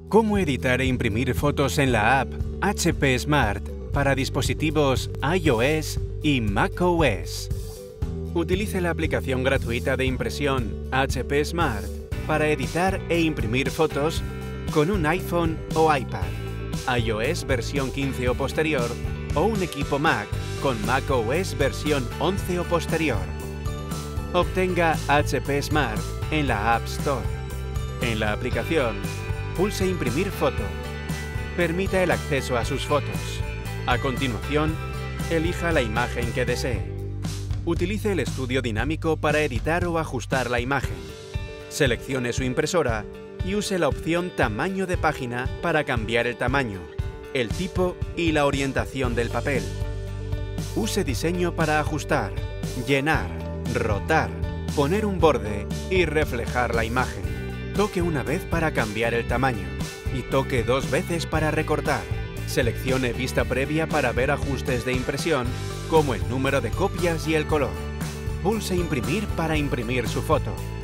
¿Cómo editar e imprimir fotos en la app HP Smart para dispositivos iOS y macOS? Utilice la aplicación gratuita de impresión HP Smart para editar e imprimir fotos con un iPhone o iPad, iOS versión 15 o posterior, o un equipo Mac con macOS versión 11 o posterior. Obtenga HP Smart en la App Store. En la aplicación, pulse Imprimir foto. Permita el acceso a sus fotos. A continuación, elija la imagen que desee. Utilice el estudio dinámico para editar o ajustar la imagen. Seleccione su impresora y use la opción Tamaño de página para cambiar el tamaño, el tipo y la orientación del papel. Use Diseño para ajustar, llenar, rotar, poner un borde y reflejar la imagen. Toque una vez para cambiar el tamaño y toque 2 veces para recortar. Seleccione vista previa para ver ajustes de impresión, como el número de copias y el color. Pulse Imprimir para imprimir su foto.